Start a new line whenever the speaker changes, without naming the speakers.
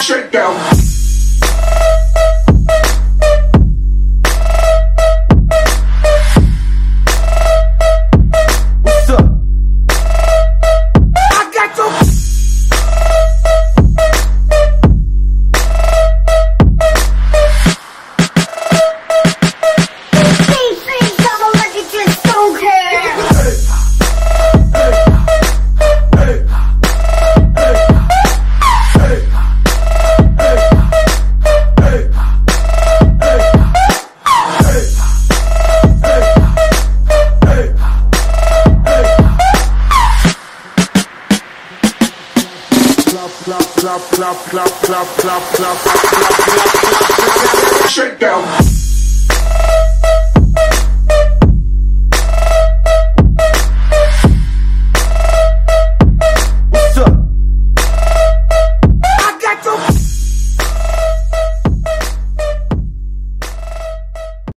Shakedown.
What's up?
I got to. Clap, clap, clap, clap, clap, clap, clap, clap, clap, clap, clap, clap, clap, shakedown.